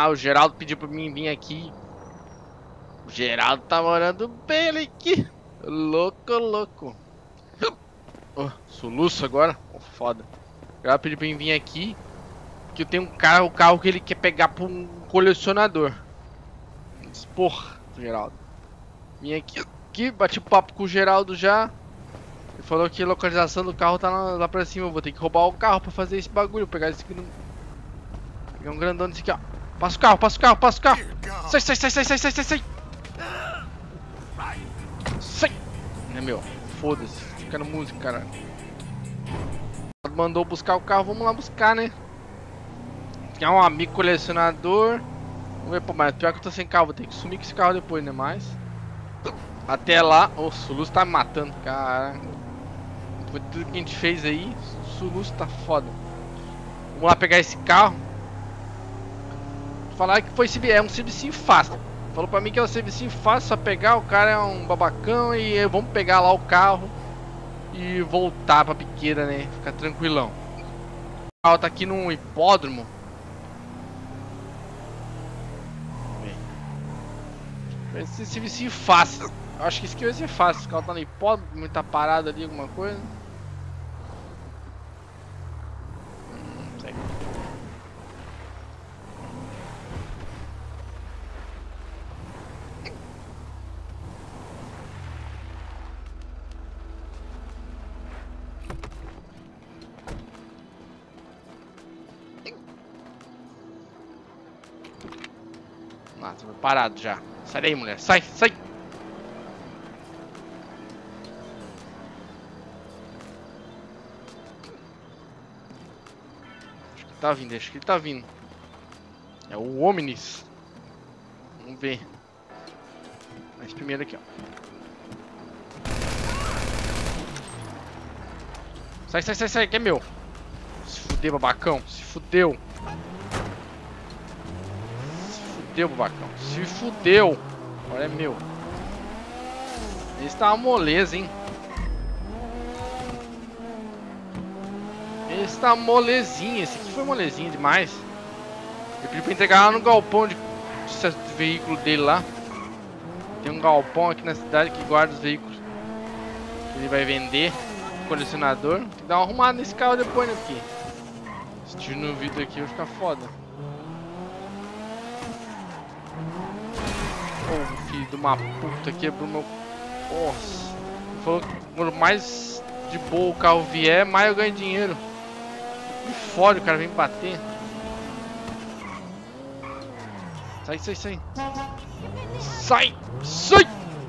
Ah, o Geraldo pediu pra mim vir aqui. O Geraldo tá morando bem ali aqui. Louco, louco. Oh, soluço agora. Oh, foda. O Geraldo pediu pra mim vir aqui. Que eu tenho um carro, o carro que ele quer pegar pra um colecionador. Porra, Geraldo. Vim aqui, bati o papo com o Geraldo já. Ele falou que a localização do carro tá lá pra cima. Eu vou ter que roubar o carro pra fazer esse bagulho. Pegar esse aqui no... Pegar um grandão desse aqui, ó. Passa o carro, passa o carro, passa o carro. Sai, sai, sai, sai, sai, sai, sai, sai. Sai. É meu, foda-se. Fica no música, caralho. Mandou buscar o carro, vamos lá buscar, né? Tem um amigo colecionador. Vamos ver, pô, mas pior que eu tô sem carro. Vou ter que sumir com esse carro depois, né? Mas... Até lá... O Suluço tá me matando, cara. Foi tudo que a gente fez aí. O Suluço tá foda. Vamos lá pegar esse carro. Falar que foi um servicinho fácil. Falou pra mim que é um servicinho fácil, só pegar, o cara é um babacão e vamos pegar lá o carro e voltar pra Piqueira, né? Ficar tranquilão. O carro tá aqui num hipódromo. Esse servicinho fácil. Eu acho que isso aqui vai ser fácil. O carro tá no hipódromo, muita parada ali, alguma coisa. Sei. Nossa, tô parado já. Sai daí, mulher. Sai, sai. Acho que tá vindo, acho que ele tá vindo. É o Omnis. Vamos ver. Mas primeiro aqui, ó. Sai, sai, sai, sai, que é meu. Se fudeu, babacão. Se fudeu. Se fudeu, babacão. Se fudeu. Agora é meu. Esse tá uma moleza, hein. Esse tá molezinha. Esse aqui foi molezinha demais. Eu pedi pra entregar lá no galpão de veículo dele lá. Tem um galpão aqui na cidade que guarda os veículos que ele vai vender. Colecionador. Tem que dar uma arrumada nesse carro depois, né? Porque se tiro no vidro aqui vai ficar foda. Ô, filho de uma puta, quebrou meu. Nossa. Ele falou que quanto mais de boa o carro vier, mais eu ganho dinheiro. Me fode, o cara vem me bater. Sai, sai, sai. Sai! Sai!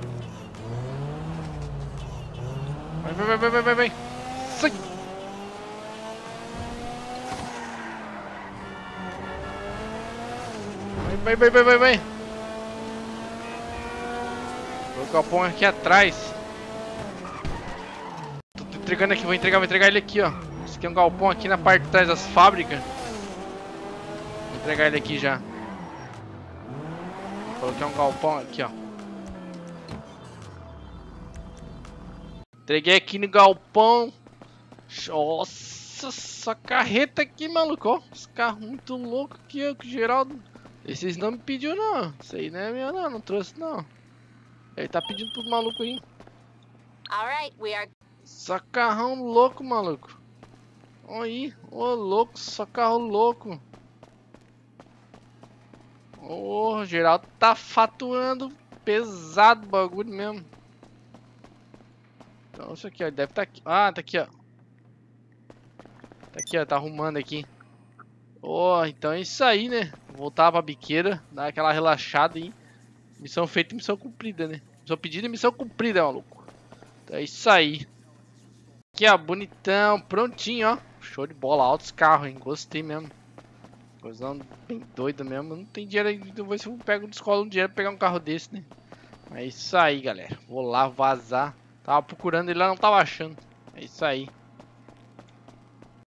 Vai, vai, vai, vai, vai, vai. Sai! Vai, vai, vai, vai, vai. Vou colocar o pão aqui atrás. Tô entregando aqui, vou entregar ele aqui, ó. Esse aqui é um galpão aqui na parte de trás das fábricas. Vou entregar ele aqui já. Coloquei um galpão aqui, ó. Entreguei aqui no galpão. Nossa, essa carreta aqui, maluco, ó. Esse carro muito louco aqui, ó, que Geraldo. Esses não me pediu, não. Isso aí não é meu, não. Não trouxe, não. Ele tá pedindo pros malucos aí. Alright, we are... Só carrão louco, maluco. Olha aí. Ô, louco. Só carro louco. Ô, Geraldo tá faturando pesado o bagulho mesmo. Então isso aqui, ó, deve estar aqui. Ah, tá aqui, ó. Tá aqui, ó, tá arrumando aqui. Ó, então é isso aí, né? Voltar pra biqueira, dar aquela relaxada aí. Missão feita e missão cumprida, né? Missão pedida e missão cumprida, maluco. Então é isso aí. Aqui, ó, bonitão, prontinho, ó. Show de bola, altos carros, hein? Gostei mesmo. Coisa bem doida mesmo. Não tem dinheiro aí. Vou ver se eu pego de escola um dinheiro pra pegar um carro desse, né? É isso aí, galera. Vou lá vazar. Tava procurando ele lá, não tava achando. É isso aí.